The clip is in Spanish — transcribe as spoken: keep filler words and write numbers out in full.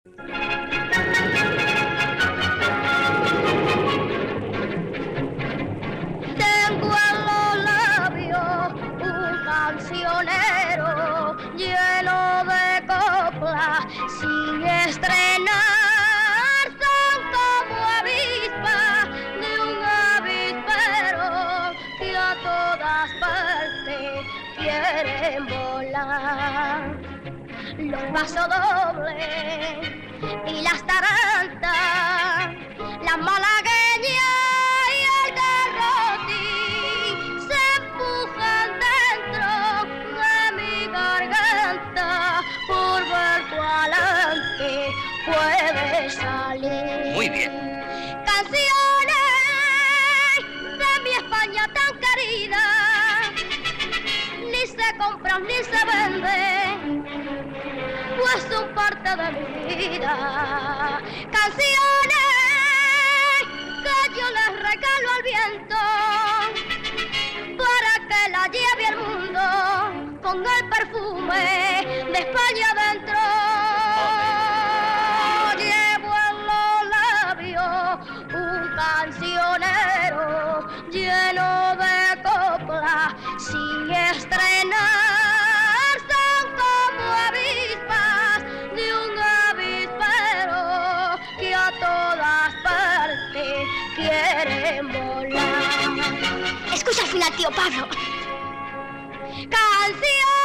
Tengo en los labios un cancionero lleno de coplas sin estrenar. Son como avispas de un avispero que a todas partes quieren volar. Los pasodobles y las tarantas, las malagueñas y el garrote se empujan dentro de mi garganta por ver cuál antes puede salir. Muy bien. Canciones de mi España tan querida, ni se compran ni se venden, pues son parte de mi vida. Canciones que yo les regalo al viento para que la lleve al mundo con el perfume de España adentro. Llevo en los labios un cancionero lleno de coplas sin estrenar. Quieren volar. Escucha al final, tío Pablo. Canción.